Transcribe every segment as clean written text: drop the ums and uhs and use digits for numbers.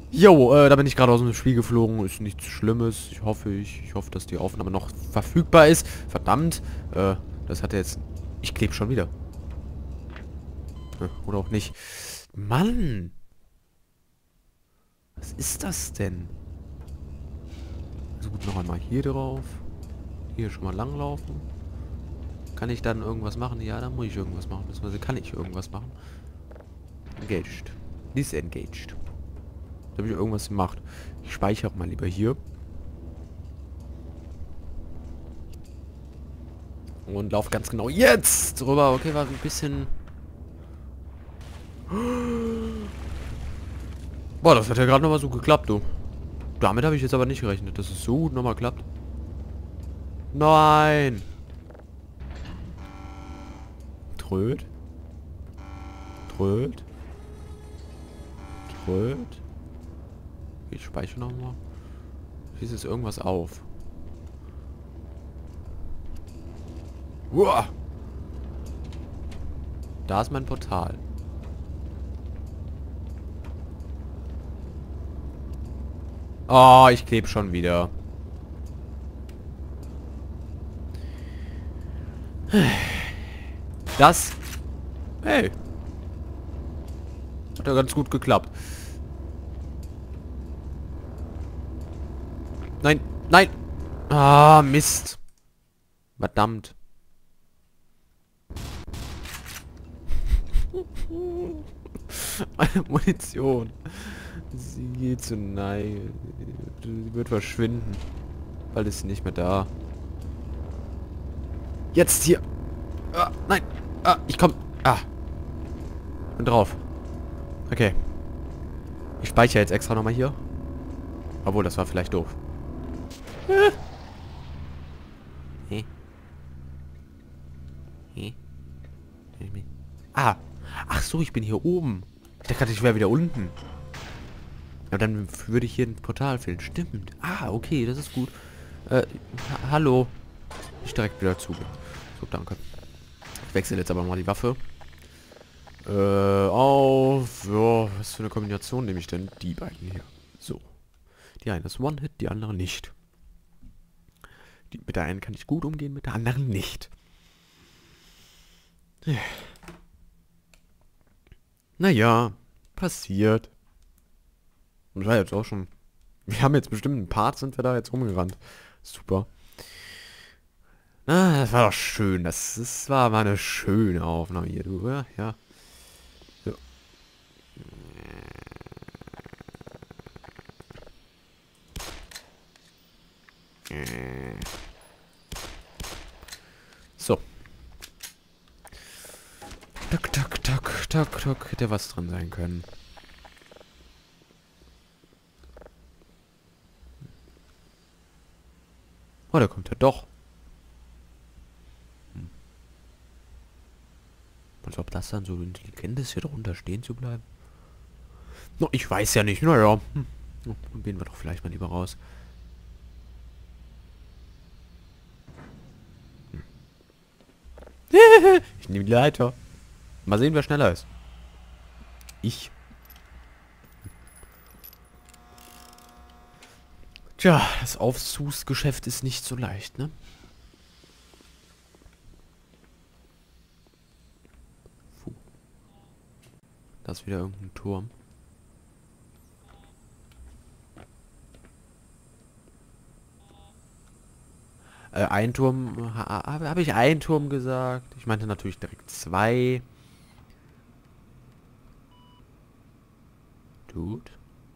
Jo, da bin ich gerade aus dem Spiel geflogen. Ist nichts Schlimmes. Ich hoffe, dass die Aufnahme noch verfügbar ist. Verdammt. Das hat er jetzt... Ich klebe schon wieder. Oder auch nicht. Mann. Was ist das denn? Also gut, noch einmal hier drauf. Hier schon mal langlaufen. Kann ich dann irgendwas machen? Ja, dann muss ich irgendwas machen. Beziehungsweise kann ich irgendwas machen. Engaged. Disengaged. Da habe ich irgendwas gemacht. Ich speichere mal lieber hier. Und laufe ganz genau jetzt drüber. Okay, war ein bisschen... Boah, das hat ja gerade noch mal so geklappt, du. Damit habe ich jetzt aber nicht gerechnet, dass es so gut nochmal klappt. Nein! Tröd. Tröd. Tröd. Ich speichere nochmal. Schließt jetzt irgendwas auf. Uah. Da ist mein Portal. Oh, ich klebe schon wieder. Das... Hey. Hat ja ganz gut geklappt. Nein, nein. Ah, Mist. Verdammt. Meine Munition. Sie geht zu Neige. Sie wird verschwinden. Bald ist sie nicht mehr da. Jetzt hier. Ah, nein. Ah, ich komm. Ah. Bin drauf. Okay. Ich speichere jetzt extra nochmal hier. Obwohl, das war vielleicht doof. Hey. Hey. Ah. Ach so, ich bin hier oben. Ich dachte, ich wäre wieder unten. Aber dann würde ich hier ein Portal fehlen. Stimmt. Ah, okay, das ist gut. Hallo. Ich direkt wieder zu. So, danke. Ich wechsle jetzt aber mal die Waffe. Auf... Ja, was für eine Kombination nehme ich denn? Die beiden hier. So. Die eine ist One-Hit, die andere nicht. Mit der einen kann ich gut umgehen, mit der anderen nicht. Naja, passiert. Und war jetzt auch schon... Wir haben jetzt bestimmt einen Part, sind wir da jetzt rumgerannt. Super. Na, das war doch schön. Das war mal eine schöne Aufnahme hier, du. Ja, ja. So. So. Tak, tak, tak, tak, tak. Hätte was drin sein können. Oh, da kommt er doch. Als ob das dann so intelligent ist, hier drunter stehen zu bleiben. No, ich weiß ja nicht. Naja. Dann gehen wir doch vielleicht mal lieber raus. Ich nehme die Leiter. Mal sehen, wer schneller ist. Ich. Tja, das Aufzugsgeschäft ist nicht so leicht, ne? Puh. Da ist wieder irgendein Turm. Ein Turm... Habe ich einen Turm gesagt? Ich meinte natürlich direkt zwei. Dude.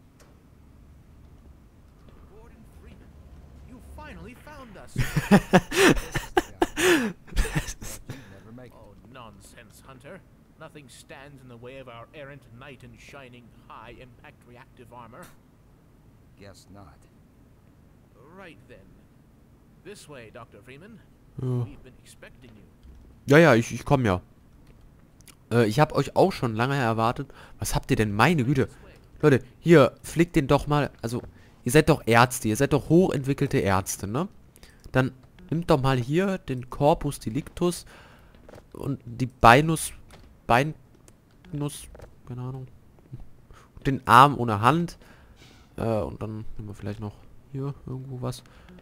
Oh, nonsense, Hunter. Nothing stands in the way of our errant knight in shining, high-impact reactive armor. Guess not. Right then. This way, Dr. Freeman. Ja, We've been expecting you. ja, ich komme ja. Ich habe euch auch schon lange erwartet. Was habt ihr denn? Meine Güte. Leute, hier, flickt den doch mal. Also, ihr seid doch Ärzte. Ihr seid doch hochentwickelte Ärzte, ne? Dann nimmt doch mal hier den Corpus Delictus und die Beinus... keine Ahnung. Den Arm ohne Hand. Und dann nehmen wir vielleicht noch hier irgendwo was.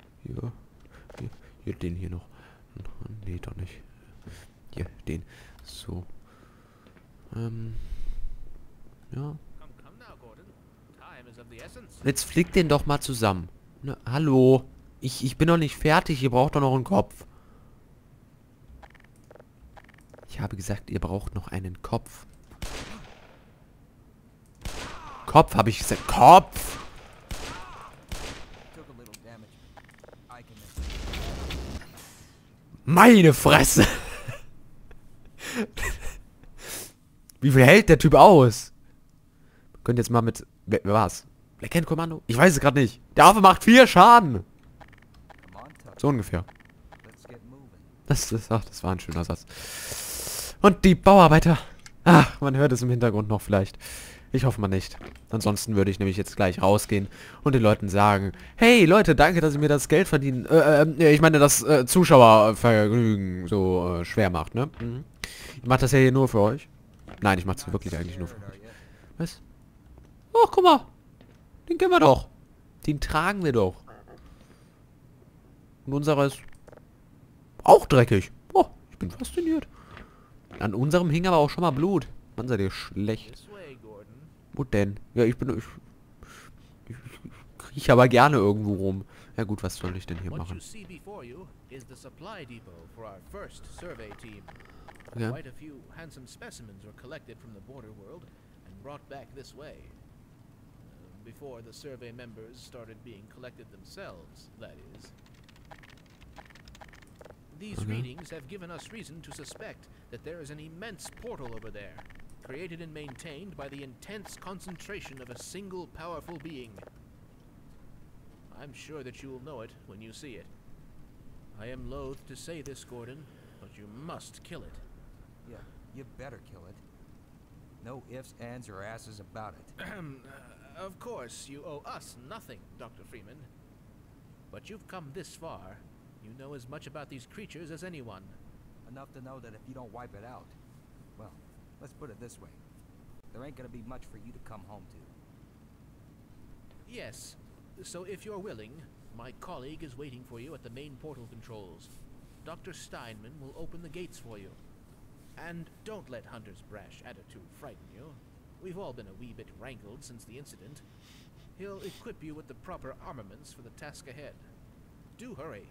Hier den hier noch. Nee, doch nicht. Hier, den. So. Ja. Come now, Gordon. Time is of the essence. Jetzt flickt den doch mal zusammen. Ne, hallo. Ich bin noch nicht fertig. Ihr braucht doch noch einen Kopf. Ich habe gesagt, ihr braucht noch einen Kopf. Kopf, habe ich gesagt. Kopf! Took a little damage. I can Meine Fresse! Wie viel hält der Typ aus? Könnt jetzt mal mit... Wer war's? Black Hand Kommando? Ich weiß es gerade nicht. Der Affe macht 4 Schaden. come on, Tuck. So ungefähr. Let's get moving. Das war ein schöner Satz. Und die Bauarbeiter. Ach, man hört es im Hintergrund noch vielleicht. Ich hoffe mal nicht. Ansonsten würde ich nämlich jetzt gleich rausgehen und den Leuten sagen, hey Leute, danke, dass ihr mir das Geld verdienen, ich meine, das Zuschauervergnügen so schwer macht, ne? Mhm. Ich mach das ja hier nur für euch. Nein, ich mach's wirklich eigentlich nur für Scared, are euch. you? Was? Ach, guck mal. Den kennen wir doch. Den tragen wir doch. Und unserer ist auch dreckig. Oh, ich bin fasziniert. An unserem hing aber auch schon mal Blut. Mann, seid ihr schlecht. This way, Gordon. Wo denn? Ja, ich kriech aber gerne irgendwo rum. Ja gut, was soll ich denn hier What you machen? see before you is the supply depot for our first survey team. Okay. Quite a few handsome specimens were collected from the border world and brought back this way. Before the survey members started being collected themselves, that is. These Okay. readings have given us reason to suspect that there is an immense portal over there, created and maintained by the intense concentration of a single powerful being. I'm sure that you will know it when you see it. I am loath to say this, Gordon, but you must kill it. Yeah, you better kill it. No ifs, ands, or asses about it. Of course, you owe us nothing, Dr. Freeman. But you've come this far. You know as much about these creatures as anyone. Enough to know that if you don't wipe it out, well, let's put it this way. There ain't gonna be much for you to come home to. Yes. So if you're willing, my colleague is waiting for you at the main portal controls. Dr. Steinman will open the gates for you. And don't let Hunter's brash attitude frighten you. We've all been a wee bit rankled since the incident. He'll equip you with the proper armaments for the task ahead. Do hurry.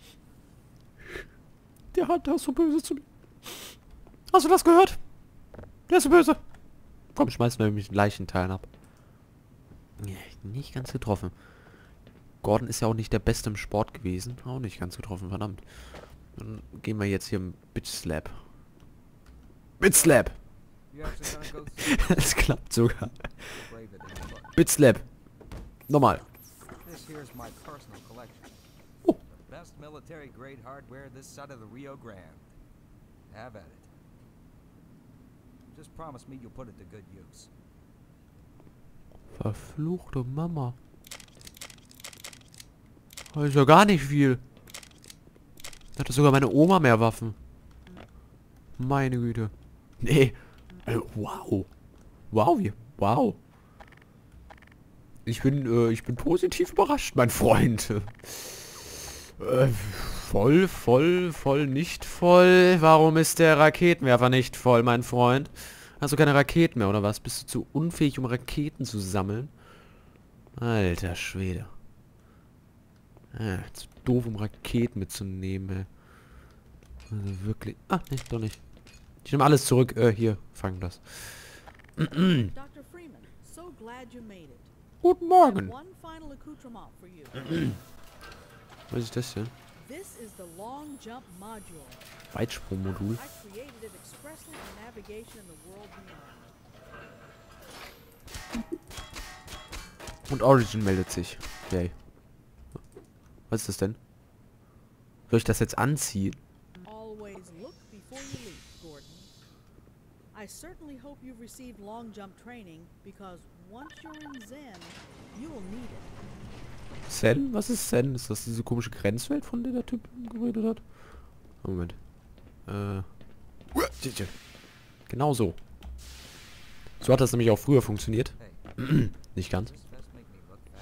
Der Hunter ist so böse zu mir. Hast du das gehört? Der ist so böse. Komm, schmeißen wir nämlich den Leichenteilen ab. Ja, nicht ganz getroffen. Gordon ist ja auch nicht der Beste im Sport gewesen. Auch nicht ganz getroffen, verdammt. Dann gehen wir jetzt hier im Bitch Slap. Bitch Slap! You actually gonna go through Es klappt sogar. brave it in your look. Bitch Slap. Nochmal. This here's my personal collection. Oh. The best military grade hardware this side of the Rio Grande. Have at it. Just promise me you'll put it to good use. Verfluchte Mama. Das ist ja gar nicht viel. Da hatte sogar meine Oma mehr Waffen. Meine Güte. Nee. Wow. Wow. Ich bin positiv überrascht, mein Freund. Voll, nicht voll. Warum ist der Raketenwerfer nicht voll, mein Freund? Hast du keine Raketen mehr, oder was? Bist du zu unfähig, um Raketen zu sammeln? Alter Schwede. Zu doof, um Raketen mitzunehmen, ey. Also wirklich... Ah, nee, doch nicht. Ich nehme alles zurück. Hier, fangen das. Dr. Freeman, so glad you made it. Guten I Morgen. have one final accoutrement for you. Was ist das denn? This is the long jump module. Weitsprungmodul. I created it expressly for navigation in the world beyond. Und Origin meldet sich. Yay. Was ist das denn? Soll ich das jetzt anziehen? Always look before you leap, Gordon. I certainly hope you've received long jump training because once you're in Zen, you will need it. Zen? Was ist Zen? Ist das diese komische Grenzwelt, von der der Typ geredet hat? Moment. Genau so. So hat das nämlich auch früher funktioniert. Hey, Nicht ganz. this vest make me look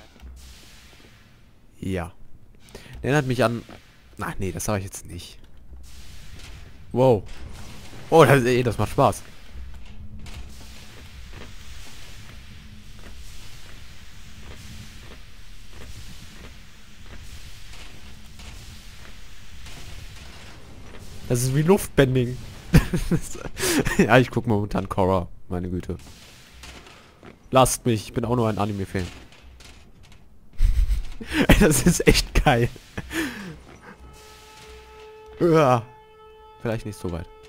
Ja. Erinnert mich an... Ach nee, das sage ich jetzt nicht. Wow. Oh, das macht Spaß. Das ist wie Luftbending. Ja, ich gucke momentan Korra. Meine Güte. Lasst mich, ich bin auch nur ein Anime-Fan. Das ist echt geil. Ja. Vielleicht nicht so weit.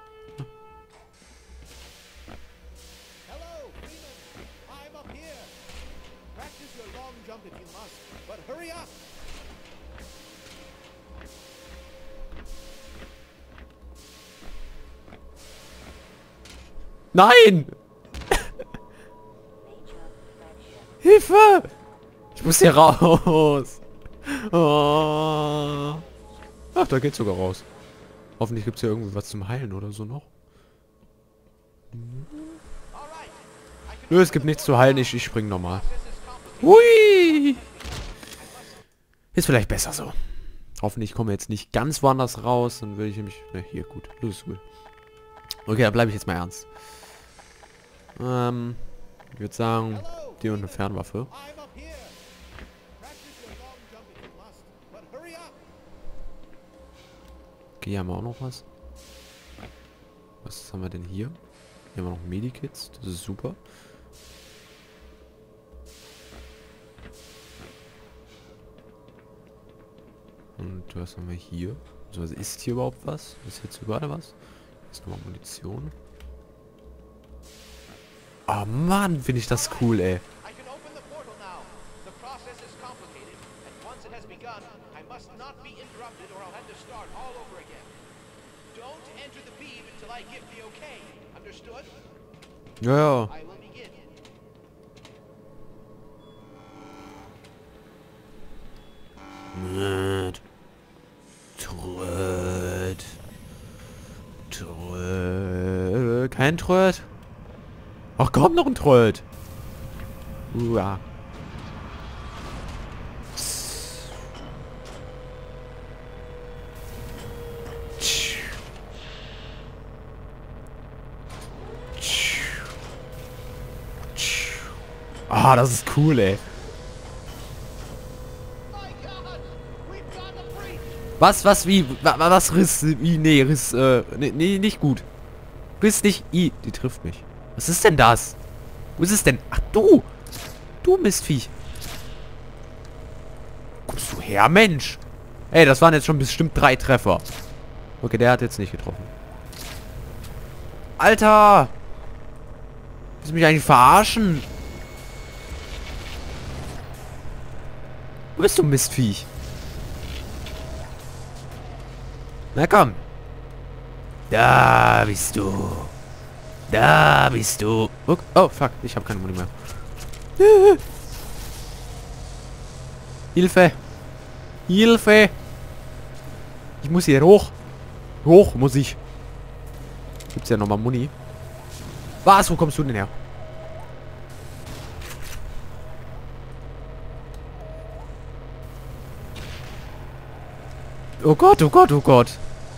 Hello, Freeman. I'm up here. Practice your long jump if you must, but hurry up. Nein! Hilfe! Ich muss hier raus. Oh. Ach, da geht's sogar raus. Hoffentlich gibt's hier irgendwie was zum Heilen oder so noch. Nö, es gibt nichts zu heilen. Ich spring nochmal. Hui! Ist vielleicht besser so. Hoffentlich kommen wir jetzt nicht ganz woanders raus. Dann will ich nämlich... Ne, hier, gut. Los, gut. Okay, dann bleibe ich jetzt mal ernst. Ich würde sagen, die und eine Fernwaffe. I'm up here. Practice your long jump if you must, but hurry up. Okay, hier haben wir auch noch was. Was haben wir denn hier? Hier haben wir noch Medikits. Das ist super. Und was haben wir hier? Also, was ist hier überhaupt was? Ist jetzt überall was? Hier ist nochmal Munition. Oh Mann, finde ich das cool, ey. I can open the portal now. The process is complicated, and once it has begun, I must not be interrupted or I'll have to start all over again. Don't enter the beam until I give the okay. Understood? Ja, ja. I will begin. Tröd. Kein Tröd. Ach komm, noch ein Tröd. Uah. Ah, das ist cool, ey. My God! We've got a breach! Was, wie, was Riss, wie, nee, Riss, nee, nicht gut. Riss nicht, die trifft mich. Was ist denn das? Wo ist es denn? Ach, du Mistviech. Kommst du her, Mensch? Ey, das waren jetzt schon bestimmt 3 Treffer. Okay, der hat jetzt nicht getroffen. Alter! Willst du mich eigentlich verarschen? Wo bist du, Mistviech? Na komm. Da bist du. Da bist du. Oh, fuck. Ich habe keine Muni mehr. Hilfe. Hilfe. Ich muss hier hoch. Hoch muss ich. Gibt's ja nochmal Muni. Was? Wo kommst du denn her? Oh Gott, oh Gott, oh Gott.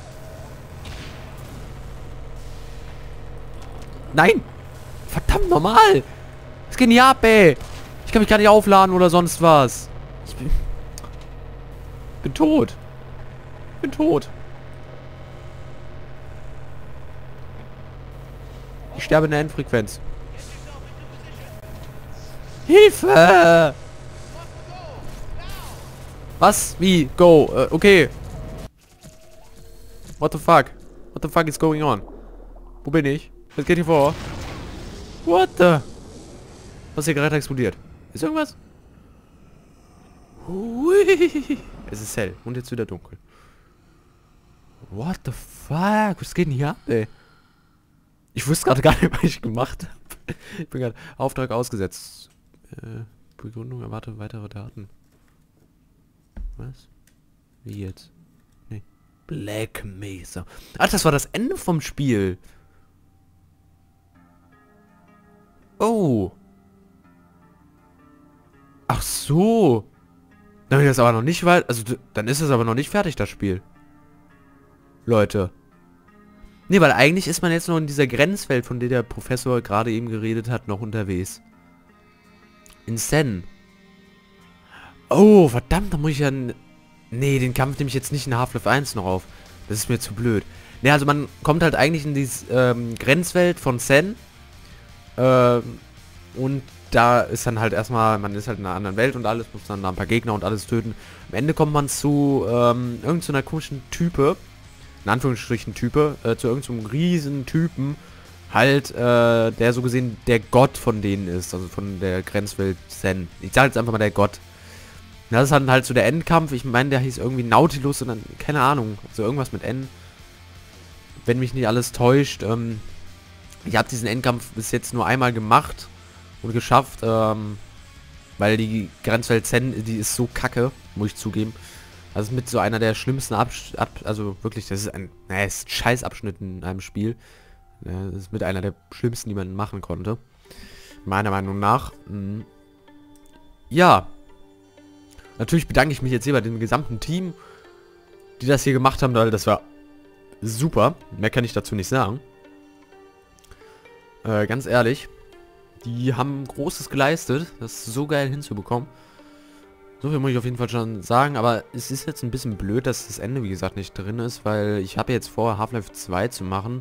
Nein! Verdammt normal! Was geht denn hier ab, ey? Ich kann mich gar nicht aufladen oder sonst was. Ich bin tot. Ich bin tot. Ich sterbe in der Endfrequenz. Hilfe! Was? Wie? Go? Okay. What the fuck? What the fuck is going on? Wo bin ich? Was geht hier vor? What the? Was hier gerade explodiert? Ist irgendwas? Hui. Es ist hell und jetzt wieder dunkel. What the fuck? Was geht denn hier ab, ey? Ich wusste gerade gar nicht, was ich gemacht habe. Ich bin gerade Auftrag ausgesetzt. Begründung, erwarte weitere Daten. Was? Wie jetzt? Nee. Black Mesa. Ach, das war das Ende vom Spiel. Oh. Ach so. Dann ist das aber noch nicht weit. Also, dann ist es aber noch nicht fertig, das Spiel. Leute. Nee, weil eigentlich ist man jetzt noch in dieser Grenzwelt, von der der Professor gerade eben geredet hat, noch unterwegs. In Sen. Oh, verdammt, da muss ich ja... Nee, den Kampf nehme ich jetzt nicht in Half-Life 1 noch auf. Das ist mir zu blöd. Ne, also man kommt halt eigentlich in diese Grenzwelt von Sen. Und da ist dann halt erstmal, man ist halt in einer anderen Welt und alles, muss dann da ein paar Gegner und alles töten. Am Ende kommt man zu irgendeiner komischen Type, in Anführungsstrichen Type, zu irgendeinem riesen Typen, halt, der so gesehen der Gott von denen ist, also von der Grenzwelt Sen. Ich sage jetzt einfach mal der Gott. Das ist dann halt so der Endkampf, ich meine, der hieß irgendwie Nautilus und dann, keine Ahnung, so irgendwas mit N. Wenn mich nicht alles täuscht, ich habe diesen Endkampf bis jetzt nur einmal gemacht und geschafft, weil die Grenzwelt Zen, die ist so kacke, muss ich zugeben. Also ist mit so einer der schlimmsten also wirklich, das ist ein Scheißabschnitt in einem Spiel. Das ist mit einer der schlimmsten, die man machen konnte. Meiner Meinung nach. Ja. Natürlich bedanke ich mich jetzt hier bei dem gesamten Team, die das hier gemacht haben, weil das war super. Mehr kann ich dazu nicht sagen. Ganz ehrlich. Die haben Großes geleistet, das so geil hinzubekommen. So viel muss ich auf jeden Fall schon sagen, aber es ist jetzt ein bisschen blöd, dass das Ende, wie gesagt, nicht drin ist, weil ich habe jetzt vor, Half-Life 2 zu machen.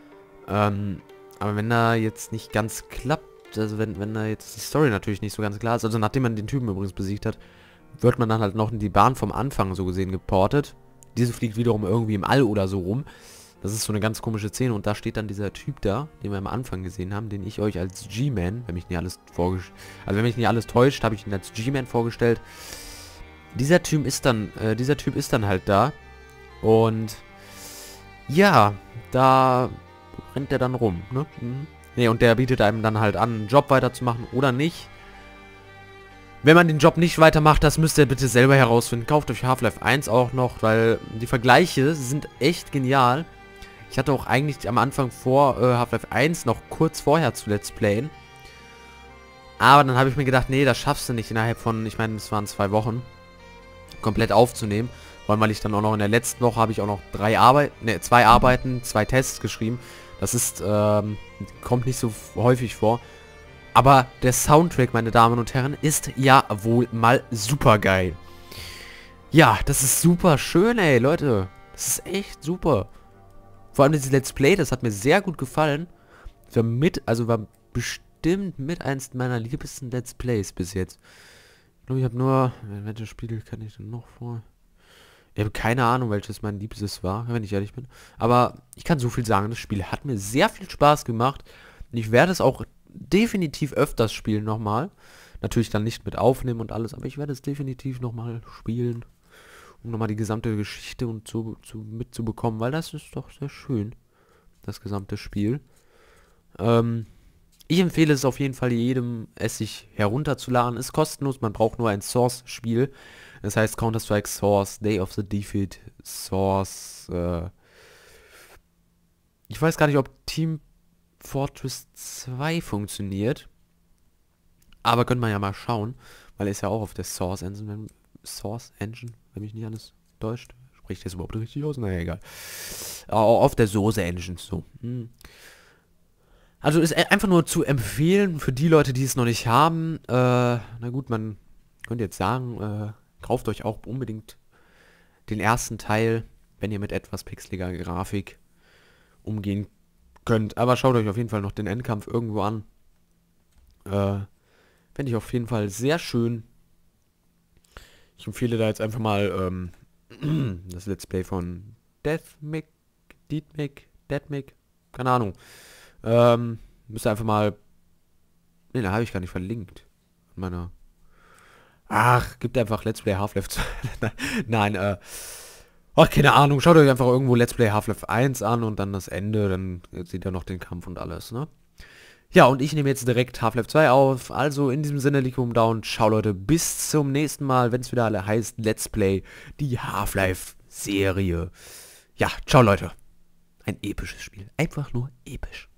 Aber wenn da jetzt nicht ganz klappt, also wenn da jetzt die Story natürlich nicht so ganz klar ist, also nachdem man den Typen übrigens besiegt hat, wird man dann halt noch in die Bahn vom Anfang so gesehen geportet. Diese fliegt wiederum irgendwie im All oder so rum. Das ist so eine ganz komische Szene und da steht dann dieser Typ da, den wir am Anfang gesehen haben, den ich euch als G-Man, wenn mich nicht alles täuscht, habe ich ihn als G-Man vorgestellt. Dieser Typ ist dann halt da und ja, da rennt der dann rum, ne? Ne, und der bietet einem dann halt an, einen Job weiterzumachen oder nicht. Wenn man den Job nicht weitermacht, das müsst ihr bitte selber herausfinden. Kauft euch Half-Life 1 auch noch, weil die Vergleiche sind echt genial. Ich hatte auch eigentlich am Anfang vor, Half-Life 1 noch kurz vorher zu Let's Playen. Aber dann habe ich mir gedacht, nee, das schaffst du nicht innerhalb von, ich meine, es waren 2 Wochen, komplett aufzunehmen. Vor allem, weil ich dann auch noch in der letzten Woche habe ich auch noch 2 Arbeiten, 2 Tests geschrieben. Das ist, kommt nicht so häufig vor. Aber der Soundtrack, meine Damen und Herren, ist ja wohl mal super geil. Ja, das ist super schön, ey, Leute. Das ist echt super. Vor allem dieses Let's Play, das hat mir sehr gut gefallen. War bestimmt mit eins meiner liebsten Let's Plays bis jetzt. Ich glaube, ich habe nur... Welches Spiel kann ich denn noch vor? Ich habe keine Ahnung, welches mein liebstes war, wenn ich ehrlich bin. Aber ich kann so viel sagen, das Spiel hat mir sehr viel Spaß gemacht. Und ich werde es auch definitiv öfters spielen nochmal. Natürlich dann nicht mit aufnehmen und alles, aber ich werde es definitiv nochmal spielen, um nochmal die gesamte Geschichte und mitzubekommen, weil das ist doch sehr schön, das gesamte Spiel. Ich empfehle es auf jeden Fall jedem, es sich herunterzuladen. Ist kostenlos, man braucht nur ein Source-Spiel. Das heißt Counter-Strike Source, Day of the Defeat, Source, ich weiß gar nicht, ob Team Fortress 2 funktioniert. Aber können wir ja mal schauen, weil er ist ja auch auf der Source Engine, wenn mich nicht alles täuscht. Spricht das überhaupt richtig aus? Naja, egal. Auf der Source Engine, so. Also ist einfach nur zu empfehlen für die Leute, die es noch nicht haben. Na gut, man könnte jetzt sagen, kauft euch auch unbedingt den ersten Teil, wenn ihr mit etwas pixeliger Grafik umgehen könnt. Aber schaut euch auf jeden Fall noch den Endkampf irgendwo an. Fände ich auf jeden Fall sehr schön. Ich empfehle da jetzt einfach mal das Let's Play von Deathmic, keine Ahnung. Müsst ihr einfach mal... Ne, da habe ich gar nicht verlinkt. Meiner... Ach, gibt einfach Let's Play Half-Life 2. Nein, ach, keine Ahnung. Schaut euch einfach irgendwo Let's Play Half-Life 1 an und dann das Ende. Dann seht ihr noch den Kampf und alles, ne? Ja, und ich nehme jetzt direkt Half-Life 2 auf. Also in diesem Sinne, Likum Down. Ciao, Leute. Bis zum nächsten Mal, wenn es wieder alle heißt Let's Play, die Half-Life-Serie. Ja, ciao, Leute. Ein episches Spiel. Einfach nur episch.